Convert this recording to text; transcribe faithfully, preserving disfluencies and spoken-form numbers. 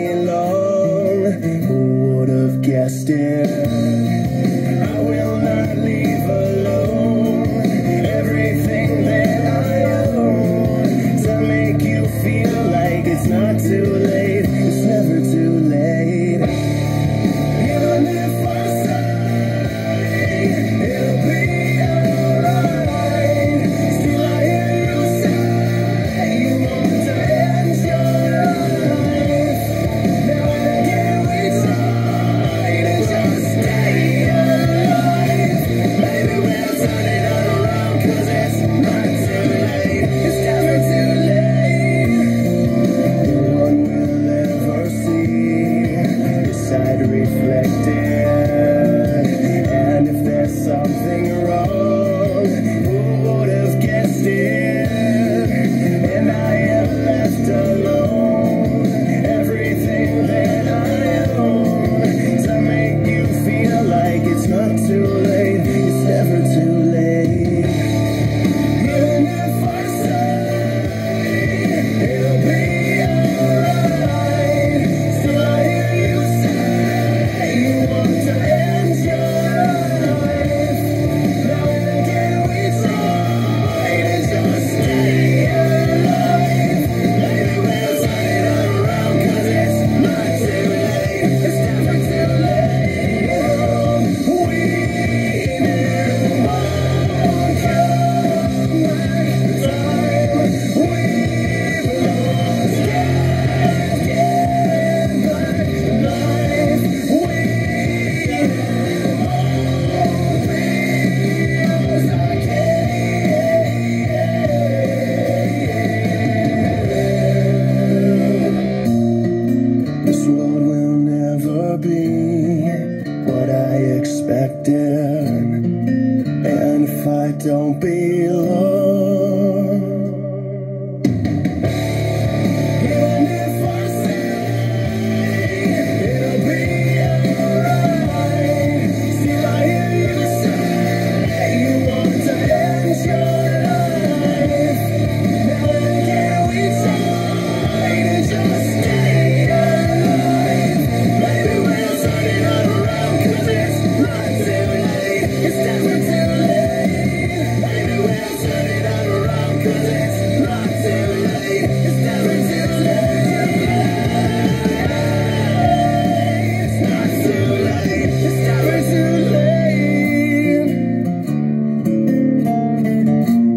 long. Who would have guessed it? I will not leave alone everything that I own to make you feel like it's not too late. It's never too late. Even if I say it'll be alright, still I hear you say you want to end your life. Now and again we try to just stay alive. Maybe we'll turn it around, 'cause it's not too late. It's never too late. No one will ever see your side reflected. And if there's something wrong, who would have guessed it? And I am left alone, everything that I own, to make you feel like it's not too late. It's never too late. Even if I say it'll be alright, still I hear you say you want to end your life. Now and again we try to just stay alive. Maybe we'll turn it around, 'cause it's not too late. It's never too late. We never won't come back. Time we've lost can't get back. Life we This world will never be what I expected. And if I don't be